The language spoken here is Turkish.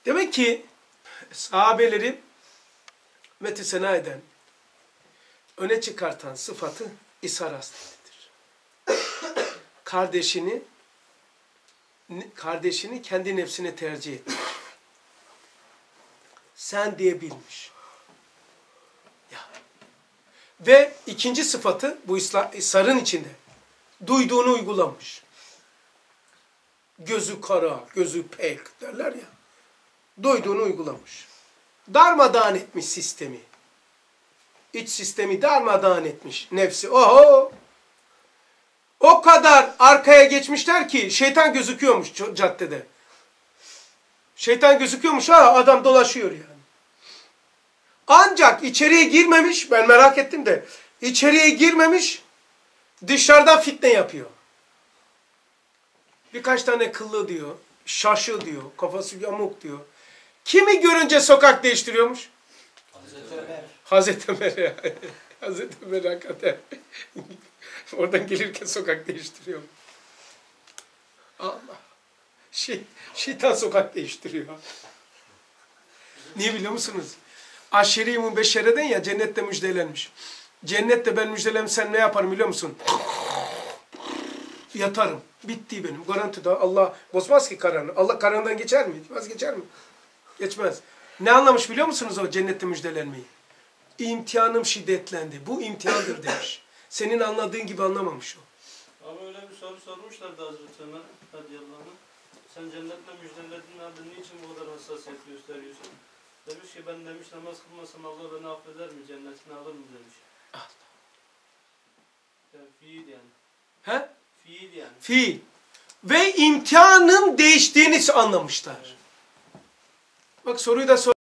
Demek ki sahabeleri methisena eden, öne çıkartan sıfatı ishar hasletidir. Kardeşini kendi nefsine tercih etmiş. Sen diyebilmiş. Ya. Ve ikinci sıfatı bu isharın içinde duyduğunu uygulamış. Gözü kara, gözü pek derler ya. Duyduğunu uygulamış. Darmadağın etmiş sistemi. İç sistemi darmadağın etmiş nefsi. Oho! O kadar arkaya geçmişler ki şeytan gözüküyormuş caddede. Şeytan gözüküyormuş, ha adam dolaşıyor yani. Ancak içeriye girmemiş, ben merak ettim de, içeriye girmemiş, dışarıdan fitne yapıyor. Birkaç tane kıllı diyor, şaşı diyor, kafası yamuk diyor. Kimi görünce sokak değiştiriyormuş? Hazreti Ömer. Hazreti Ömer. Hazreti Ömer hakikaten. Oradan gelirken sokak değiştiriyor. Allah. Şeytan sokak değiştiriyor. Niye biliyor musunuz? Aşeri-i mübeşşereden ya cennette müjdelenmiş. Cennette ben müjdelensem ne yaparım biliyor musun? Yatarım. Bitti benim. Garantide Allah bozmaz ki kararını. Allah kararından geçer mi? Vazgeçer mi? Geçmez. Ne anlamış biliyor musunuz o cennette müjdelenmeyi? İmtihanım şiddetlendi. Bu imtihandır demiş. Senin anladığın gibi anlamamış o. Ama öyle bir soru sormuşlardı Hazreti Ömer radıyallahu anh. Sen cennetle müjdelediğin halde niçin bu kadar hassasiyet gösteriyorsun? Demiş ki ben demiş namaz kılmasam Allah beni affeder mi? Cennetine alır mı demiş. Allah. Yani fiil yani. He? Fiil yani. Fiil. Ve imtihanın değiştiğini anlamışlar. Evet. Bak soruyu da sor.